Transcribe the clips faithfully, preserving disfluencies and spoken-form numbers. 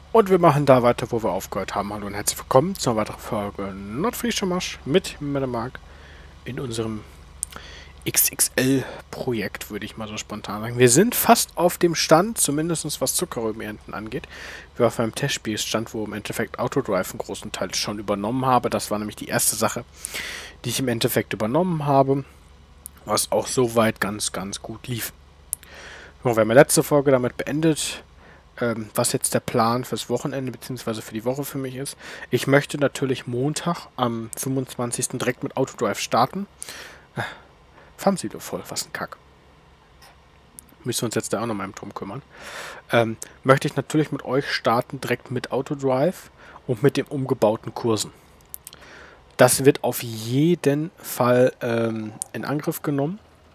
Und wir machen da weiter, wo wir aufgehört haben. Hallo und herzlich willkommen zu einer weiteren Folge Nordfriesischer mit Medemark in unserem X X L-Projekt, würde ich mal so spontan sagen. Wir sind fast auf dem Stand, zumindest was Zuckerrübenernten angeht. Wir auf einem Testspielstand, wo im Endeffekt Autodrive einen großen Teil schon übernommen habe. Das war nämlich die erste Sache, die ich im Endeffekt übernommen habe, was auch soweit ganz, ganz gut lief. So, wir haben ja letzte Folge damit beendet, was jetzt der Plan fürs Wochenende bzw. für die Woche für mich ist. Ich möchte natürlich Montag am fünfundzwanzigsten direkt mit Autodrive starten. Äh, Farmsilo voll, was ein Kack. Müssen wir uns jetzt da auch noch mal drum kümmern. Ähm, möchte ich natürlich mit euch starten, direkt mit Autodrive und mit den umgebauten Kursen. Das wird auf jeden Fall ähm, in Angriff genommen.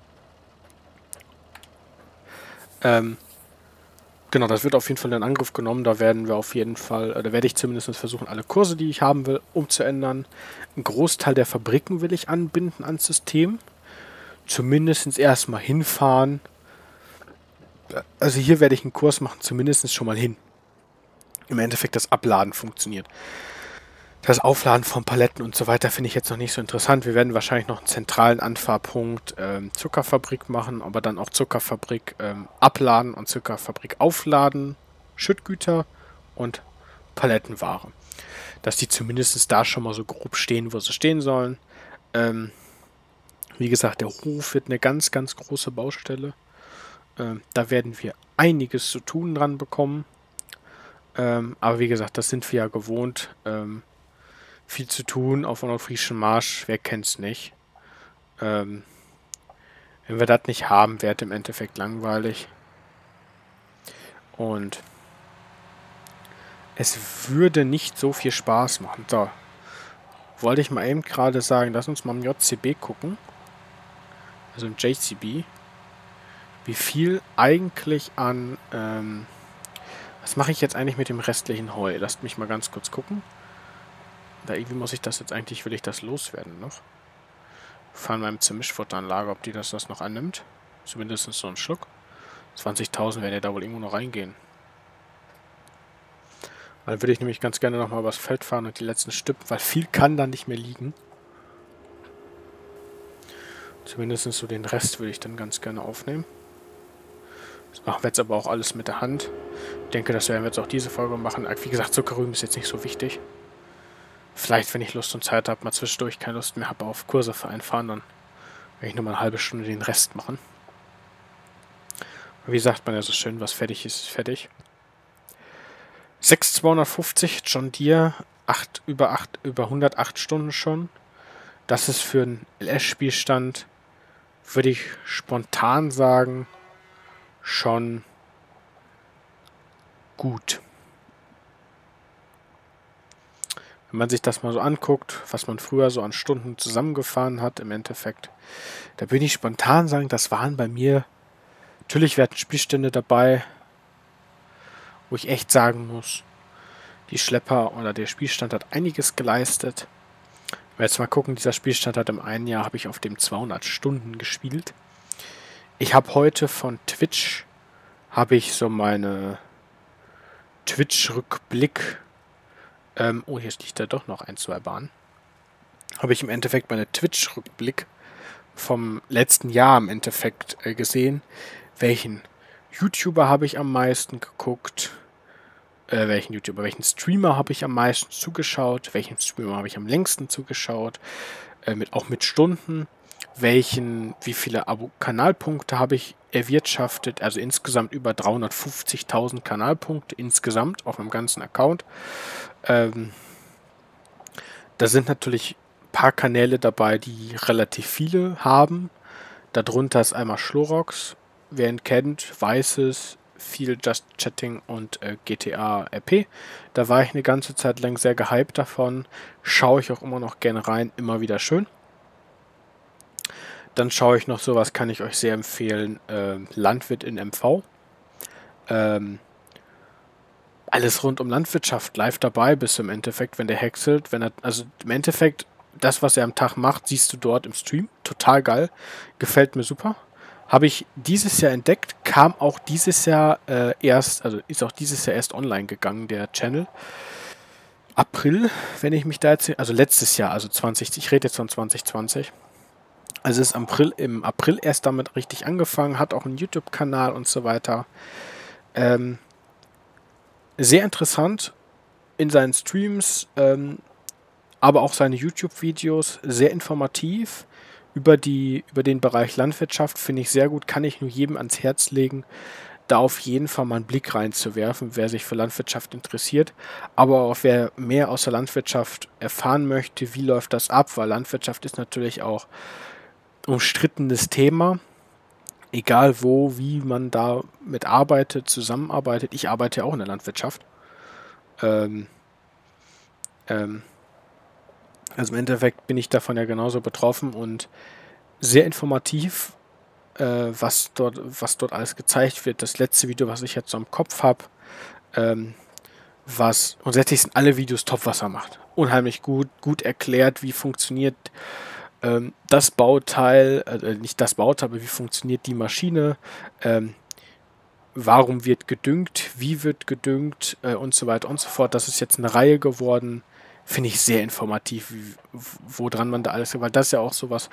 Ähm, Genau, das wird auf jeden Fall in Angriff genommen. Da werden wir auf jeden Fall, da werde ich zumindest versuchen, alle Kurse, die ich haben will, umzuändern. Ein Großteil der Fabriken will ich anbinden ans System. Zumindest erstmal hinfahren. Also hier werde ich einen Kurs machen, zumindest schon mal hin. Im Endeffekt das Abladen funktioniert. Das Aufladen von Paletten und so weiter finde ich jetzt noch nicht so interessant. Wir werden wahrscheinlich noch einen zentralen Anfahrpunkt ähm, Zuckerfabrik machen, aber dann auch Zuckerfabrik ähm, abladen und Zuckerfabrik aufladen, Schüttgüter und Palettenware. Dass die zumindest da schon mal so grob stehen, wo sie stehen sollen. Ähm, wie gesagt, der Hof wird eine ganz, ganz große Baustelle. Ähm, da werden wir einiges zu tun dran bekommen. Ähm, aber wie gesagt, das sind wir ja gewohnt. Ähm, Viel zu tun auf einem friesischen Marsch, wer kennt's nicht. Ähm, wenn wir das nicht haben, wäre es im Endeffekt langweilig. Und es würde nicht so viel Spaß machen. So, wollte ich mal eben gerade sagen, lass uns mal im J C B gucken. Also im J C B. Wie viel eigentlich an... Ähm, was mache ich jetzt eigentlich mit dem restlichen Heu? Lasst mich mal ganz kurz gucken. Da irgendwie muss ich das jetzt eigentlich, will ich das loswerden noch. Fahren wir im Zermischfutteranlage, ob die das, das noch annimmt. Zumindest so ein Schluck. zwanzigtausend werden ja da wohl irgendwo noch reingehen. Dann würde ich nämlich ganz gerne nochmal übers Feld fahren und die letzten Stücken, weil viel kann da nicht mehr liegen. Zumindest so den Rest würde ich dann ganz gerne aufnehmen. Das machen wir jetzt aber auch alles mit der Hand. Ich denke, das werden wir jetzt auch diese Folge machen. Wie gesagt, Zuckerrüben ist jetzt nicht so wichtig. Vielleicht, wenn ich Lust und Zeit habe, mal zwischendurch keine Lust mehr habe auf Kurse für einfahren, dann werde ich nur mal eine halbe Stunde den Rest machen. Wie sagt man ja so schön, was fertig ist, ist fertig. sechs zweihundertfünfzig John Deere, acht, über, acht, über hundertacht Stunden schon. Das ist für einen L S-Spielstand, würde ich spontan sagen, schon gut. Wenn man sich das mal so anguckt, was man früher so an Stunden zusammengefahren hat, im Endeffekt, da würde ich spontan sagen, das waren bei mir, natürlich werden Spielstände dabei, wo ich echt sagen muss, die Schlepper oder der Spielstand hat einiges geleistet. Wenn wir jetzt mal gucken, dieser Spielstand hat im einen Jahr, habe ich auf dem zweihundert Stunden gespielt. Ich habe heute von Twitch, habe ich so meine Twitch-Rückblick, ähm, oh, hier liegt da doch noch ein, zwei Bahnen, habe ich im Endeffekt meine Twitch-Rückblick vom letzten Jahr im Endeffekt äh, gesehen, welchen YouTuber habe ich am meisten geguckt, äh, welchen YouTuber, welchen Streamer habe ich am meisten zugeschaut, welchen Streamer habe ich am längsten zugeschaut, äh, mit, auch mit Stunden, welchen, wie viele Abo Kanalpunkte habe ich erwirtschaftet, also insgesamt über dreihundertfünfzigtausend Kanalpunkte insgesamt auf meinem ganzen Account. Ähm, da sind natürlich ein paar Kanäle dabei, die relativ viele haben. Darunter ist einmal Schlorox, wer ihn kennt, weiß es, viel Just Chatting und äh, G T A R P. Da war ich eine ganze Zeit lang sehr gehypt davon. Schaue ich auch immer noch gerne rein, immer wieder schön. Dann schaue ich noch sowas, kann ich euch sehr empfehlen, äh, Landwirt in M V. Ähm, alles rund um Landwirtschaft live dabei bist du im Endeffekt, wenn der häckselt, wenn er, also im Endeffekt, das, was er am Tag macht, siehst du dort im Stream. Total geil. Gefällt mir super. Habe ich dieses Jahr entdeckt, kam auch dieses Jahr äh, erst, also ist auch dieses Jahr erst online gegangen, der Channel. April, wenn ich mich da jetzt, also letztes Jahr, also zwanzig, ich rede jetzt von zwanzig zwanzig. Also es ist im April, im April erst damit richtig angefangen, hat auch einen YouTube-Kanal und so weiter. Ähm, sehr interessant in seinen Streams, ähm, aber auch seine YouTube-Videos, sehr informativ über die, über den Bereich Landwirtschaft, finde ich sehr gut, kann ich nur jedem ans Herz legen, da auf jeden Fall mal einen Blick reinzuwerfen, wer sich für Landwirtschaft interessiert, aber auch wer mehr aus der Landwirtschaft erfahren möchte, wie läuft das ab, weil Landwirtschaft ist natürlich auch umstrittenes Thema, egal wo, wie man da mit arbeitet, zusammenarbeitet. Ich arbeite ja auch in der Landwirtschaft. Ähm, ähm, also im Endeffekt bin ich davon ja genauso betroffen und sehr informativ, äh, was dort, was dort alles gezeigt wird. Das letzte Video, was ich jetzt so im Kopf habe, ähm, was grundsätzlich sind alle Videos top, was er macht. Unheimlich gut, gut erklärt, wie funktioniert ähm, das Bauteil, äh, nicht das Bauteil, aber wie funktioniert die Maschine, ähm, warum wird gedüngt, wie wird gedüngt äh, und so weiter und so fort. Das ist jetzt eine Reihe geworden, finde ich sehr informativ, wie, woran man da alles, weil das ist ja auch sowas,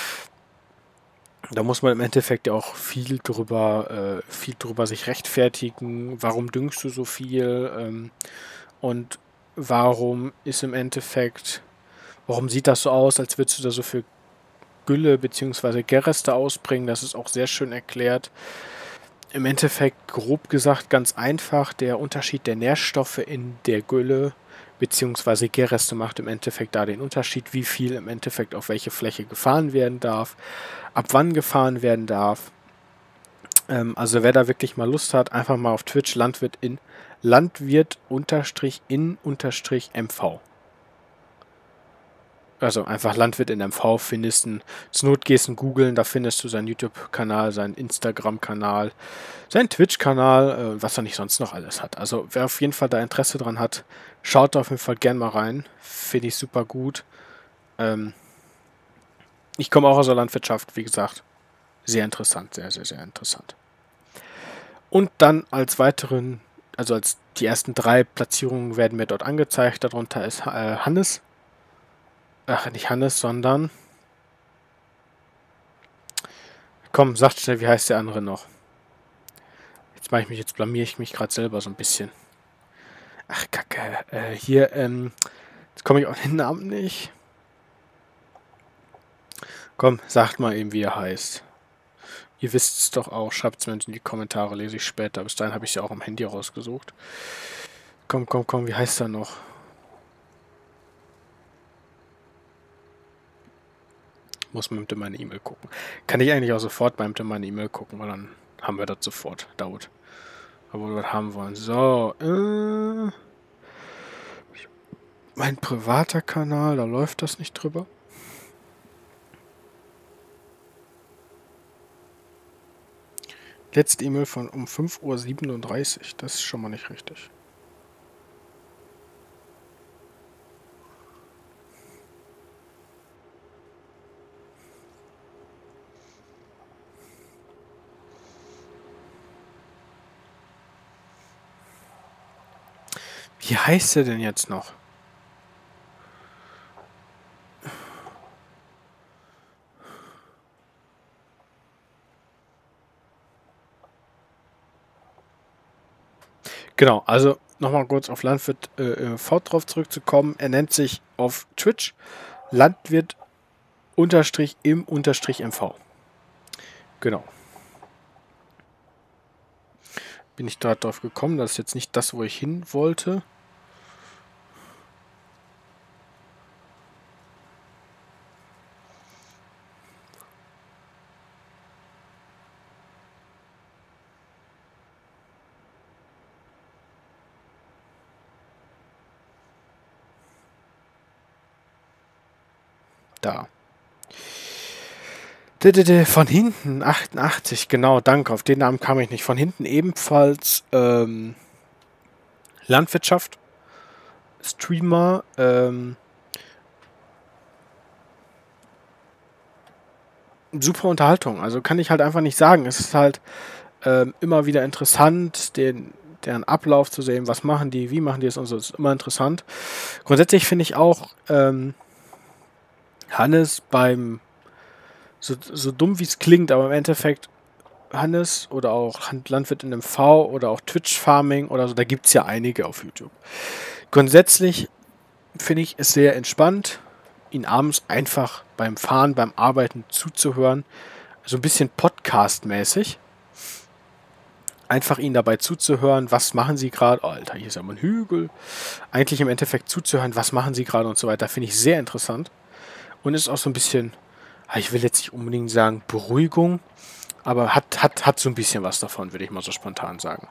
da muss man im Endeffekt ja auch viel drüber, äh, viel drüber sich rechtfertigen, warum düngst du so viel ähm, und warum ist im Endeffekt, warum sieht das so aus, als würdest du da so viel Gülle bzw. Gereste ausbringen, das ist auch sehr schön erklärt. Im Endeffekt, grob gesagt, ganz einfach, der Unterschied der Nährstoffe in der Gülle bzw. Gereste macht im Endeffekt da den Unterschied, wie viel im Endeffekt auf welche Fläche gefahren werden darf, ab wann gefahren werden darf. Ähm, also wer da wirklich mal Lust hat, einfach mal auf Twitch Landwirt in Landwirt in M V. Also einfach Landwirt in M V findest du, zur Not gehst du googeln, da findest du seinen YouTube-Kanal, seinen Instagram-Kanal, seinen Twitch-Kanal, äh, was er nicht sonst noch alles hat. Also wer auf jeden Fall da Interesse dran hat, schaut da auf jeden Fall gern mal rein. Finde ich super gut. Ähm, ich komme auch aus der Landwirtschaft, wie gesagt. Sehr interessant, sehr, sehr, sehr interessant. Und dann als weiteren, also als die ersten drei Platzierungen werden mir dort angezeigt. Darunter ist äh, Hannes. Ach, nicht Hannes, sondern... Komm, sagt schnell, wie heißt der andere noch? Jetzt mache ich mich, jetzt blamier ich mich gerade selber so ein bisschen. Ach, Kacke. Äh, hier, ähm, jetzt komme ich auf den Namen nicht. Komm, sagt mal eben, wie er heißt. Ihr wisst es doch auch. Schreibt es mir in die Kommentare, lese ich später. Bis dahin habe ich es ja auch am Handy rausgesucht. Komm, komm, komm, wie heißt er noch? Muss man mit in meine E-Mail gucken. Kann ich eigentlich auch sofort beim in meine E-Mail gucken, weil dann haben wir das sofort. Dauert. Aber wir das haben wollen. So, äh... mein privater Kanal, da läuft das nicht drüber. Letzte E-Mail von um fünf Uhr siebenunddreißig. Das ist schon mal nicht richtig. Wie heißt er denn jetzt noch? Genau, also nochmal kurz auf Landwirt äh, V drauf zurückzukommen. Er nennt sich auf Twitch Landwirt unterstrich im unterstrich M V. Genau. Bin ich da drauf gekommen. Das ist jetzt nicht das, wo ich hin wollte. Da. Von hinten, achtundachtzig, genau, danke, auf den Namen kam ich nicht. Von hinten ebenfalls ähm, Landwirtschaft, Streamer, ähm, super Unterhaltung. Also kann ich halt einfach nicht sagen. Es ist halt ähm, immer wieder interessant, den, deren Ablauf zu sehen. Was machen die, wie machen die es und so. Das ist immer interessant. Grundsätzlich finde ich auch ähm, Hannes beim, so, so dumm wie es klingt, aber im Endeffekt Hannes oder auch Hand- Landwirt in M V oder auch Twitch Farming oder so, da gibt es ja einige auf YouTube. Grundsätzlich finde ich es sehr entspannt, ihn abends einfach beim Fahren, beim Arbeiten zuzuhören. So ein bisschen Podcast-mäßig. Einfach ihnen dabei zuzuhören, was machen sie gerade. Oh, Alter, hier ist ja mal ein Hügel. Eigentlich im Endeffekt zuzuhören, was machen sie gerade und so weiter, finde ich sehr interessant. Und ist auch so ein bisschen, ah, ich will jetzt nicht unbedingt sagen Beruhigung, aber hat, hat, hat so ein bisschen was davon, würde ich mal so spontan sagen.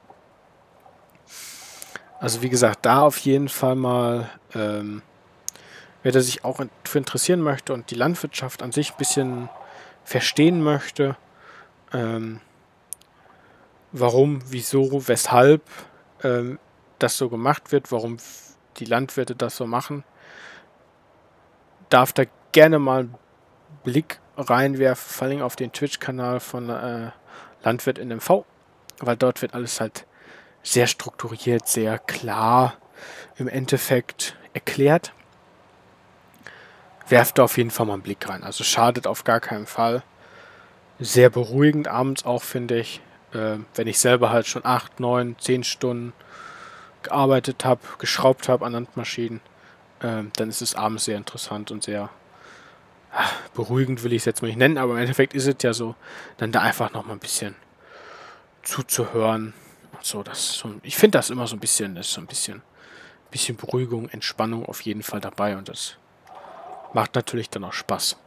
Also wie gesagt, da auf jeden Fall mal, ähm, wer da sich auch in, für interessieren möchte und die Landwirtschaft an sich ein bisschen verstehen möchte, ähm, warum, wieso, weshalb ähm, das so gemacht wird, warum die Landwirte das so machen, darf da gerne mal einen Blick reinwerfen, vor allem auf den Twitch-Kanal von äh, Landwirt in M V, weil dort wird alles halt sehr strukturiert, sehr klar im Endeffekt erklärt. Werft da auf jeden Fall mal einen Blick rein. Also schadet auf gar keinen Fall. Sehr beruhigend abends auch, finde ich. Äh, wenn ich selber halt schon acht, neun, zehn Stunden gearbeitet habe, geschraubt habe an Landmaschinen, äh, dann ist es abends sehr interessant und sehr ach, beruhigend, will ich es jetzt mal nicht nennen, aber im Endeffekt ist es ja so, dann da einfach noch mal ein bisschen zuzuhören. So, das so, ich finde das immer so ein bisschen, das ist so ein bisschen, bisschen Beruhigung, Entspannung auf jeden Fall dabei und das macht natürlich dann auch Spaß.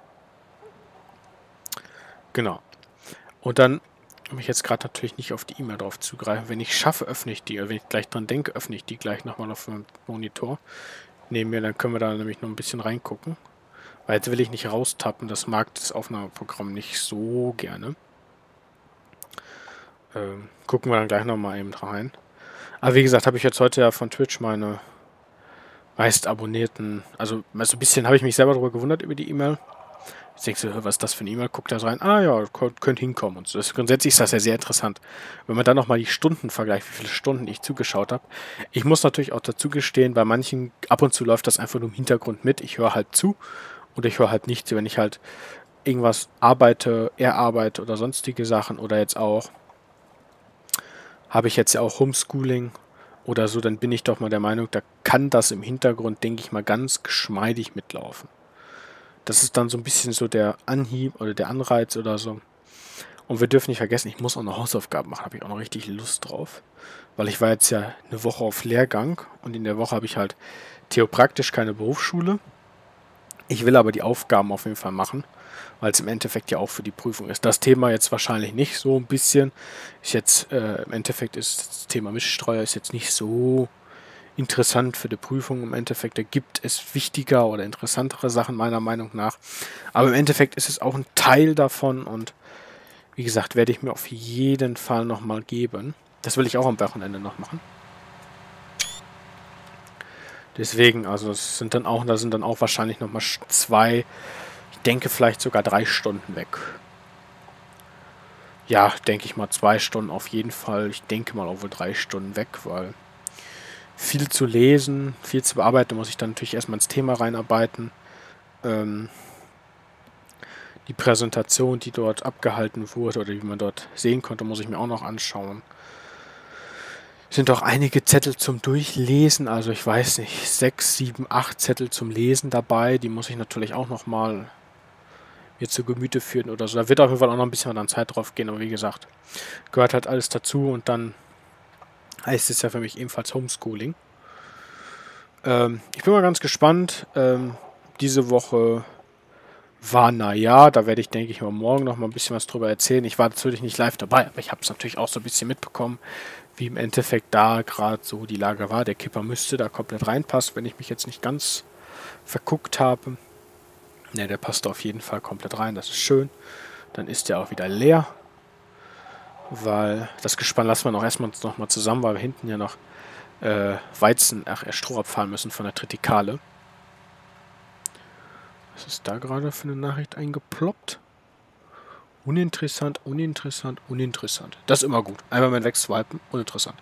Genau. Und dann, um ich jetzt gerade natürlich nicht auf die E-Mail drauf zugreifen, wenn ich schaffe, öffne ich die, oder wenn ich gleich dran denke, öffne ich die gleich nochmal auf meinem Monitor neben mir, dann können wir da nämlich noch ein bisschen reingucken. Weil jetzt will ich nicht raustappen, das mag das Aufnahmeprogramm nicht so gerne. Ähm, gucken wir dann gleich nochmal eben rein. Aber wie gesagt, habe ich jetzt heute ja von Twitch meine meist abonnierten, also, also ein bisschen habe ich mich selber darüber gewundert über die E-Mail. Jetzt denkst du, was ist das für eine E-Mail? Guckt da so rein, ah ja, könnt hinkommen und so. Das, grundsätzlich ist das ja sehr interessant. Wenn man dann nochmal die Stunden vergleicht, wie viele Stunden ich zugeschaut habe. Ich muss natürlich auch dazu gestehen, bei manchen, ab und zu läuft das einfach nur im Hintergrund mit. Ich höre halt zu oder ich höre halt nichts, wenn ich halt irgendwas arbeite, erarbeite oder sonstige Sachen oder jetzt auch, habe ich jetzt ja auch Homeschooling oder so, dann bin ich doch mal der Meinung, da kann das im Hintergrund, denke ich mal, ganz geschmeidig mitlaufen. Das ist dann so ein bisschen so der Anhieb oder der Anreiz oder so. Und wir dürfen nicht vergessen, ich muss auch noch Hausaufgaben machen, habe ich auch noch richtig Lust drauf. Weil ich war jetzt ja eine Woche auf Lehrgang und in der Woche habe ich halt theopraktisch keine Berufsschule. Ich will aber die Aufgaben auf jeden Fall machen, weil es im Endeffekt ja auch für die Prüfung ist. Das Thema jetzt wahrscheinlich nicht so ein bisschen. Ist jetzt, äh, im Endeffekt ist das Thema Mischstreuer ist jetzt nicht so interessant für die Prüfung. Im Endeffekt gibt es wichtiger oder interessantere Sachen meiner Meinung nach. Aber im Endeffekt ist es auch ein Teil davon und wie gesagt, werde ich mir auf jeden Fall nochmal geben. Das will ich auch am Wochenende noch machen. Deswegen, also es sind dann auch, da sind dann auch wahrscheinlich nochmal zwei, ich denke vielleicht sogar drei Stunden weg. Ja, denke ich mal zwei Stunden auf jeden Fall. Ich denke mal auch wohl drei Stunden weg, weil viel zu lesen, viel zu bearbeiten, muss ich dann natürlich erstmal ins Thema reinarbeiten. Ähm, die Präsentation, die dort abgehalten wurde oder wie man dort sehen konnte, muss ich mir auch noch anschauen. Sind auch einige Zettel zum Durchlesen, also ich weiß nicht, sechs, sieben, acht Zettel zum Lesen dabei. Die muss ich natürlich auch nochmal mir zu Gemüte führen oder so. Da wird auf jeden Fall auch noch ein bisschen an Zeit drauf gehen, aber wie gesagt, gehört halt alles dazu und dann heißt es ja für mich ebenfalls Homeschooling. Ähm, ich bin mal ganz gespannt. Ähm, diese Woche war, naja, da werde ich, denke ich mal, morgen noch mal ein bisschen was drüber erzählen. Ich war natürlich nicht live dabei, aber ich habe es natürlich auch so ein bisschen mitbekommen, wie im Endeffekt da gerade so die Lage war. Der Kipper müsste da komplett reinpassen, wenn ich mich jetzt nicht ganz verguckt habe. Ne, der passt auf jeden Fall komplett rein, das ist schön. Dann ist der auch wieder leer, weil das Gespann lassen wir noch erstmal noch mal zusammen, weil wir hinten ja noch äh, Weizen, ach, äh, Stroh abfahren müssen von der Tritikale. Was ist da gerade für eine Nachricht eingeploppt? Uninteressant, uninteressant, uninteressant. Das ist immer gut. Einmal mal wegswipen, uninteressant.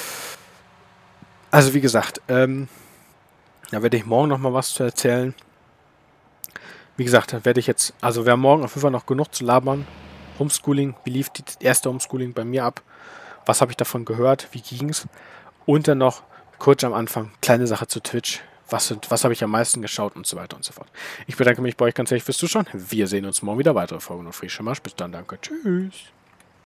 Also wie gesagt, ähm, da werde ich morgen nochmal was zu erzählen. Wie gesagt, da werde ich jetzt, also wir haben morgen auf jeden Fall noch genug zu labern. Homeschooling, wie lief die erste Homeschooling bei mir ab? Was habe ich davon gehört? Wie ging's? Und dann noch kurz am Anfang, kleine Sache zu Twitch. Was, sind, was habe ich am meisten geschaut und so weiter und so fort. Ich bedanke mich bei euch ganz herzlich fürs Zuschauen. Wir sehen uns morgen wieder. Weitere Folgen und Free Schimmersch. Bis dann, danke. Tschüss.